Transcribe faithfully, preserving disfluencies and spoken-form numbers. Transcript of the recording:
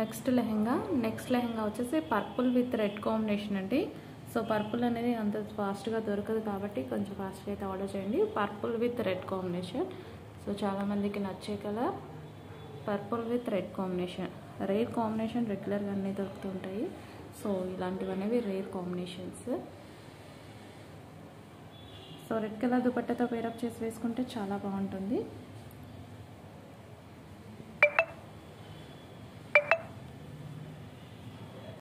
Next lehenga next lehenga వచ్చేసి purple with red combination అండి. So purple అనేది అంత ఫాస్ట్గా దొరకదు కాబట్టి కొంచెం ఫాస్ట్గా అయితే ఆర్డర్ చేయండి. Purple with red combination. So చాలామందికి నచ్చే colour purple with red combination. Rare combination రెగ్యులర్గా అన్నీ దొరుకుతుంటాయి. సో ఇలాంటివి అనేవి rare combinations. So red colour దుపట్టాతో పేరప్ చేసి వేసుకుంటే చాలా బాగుంటుంది.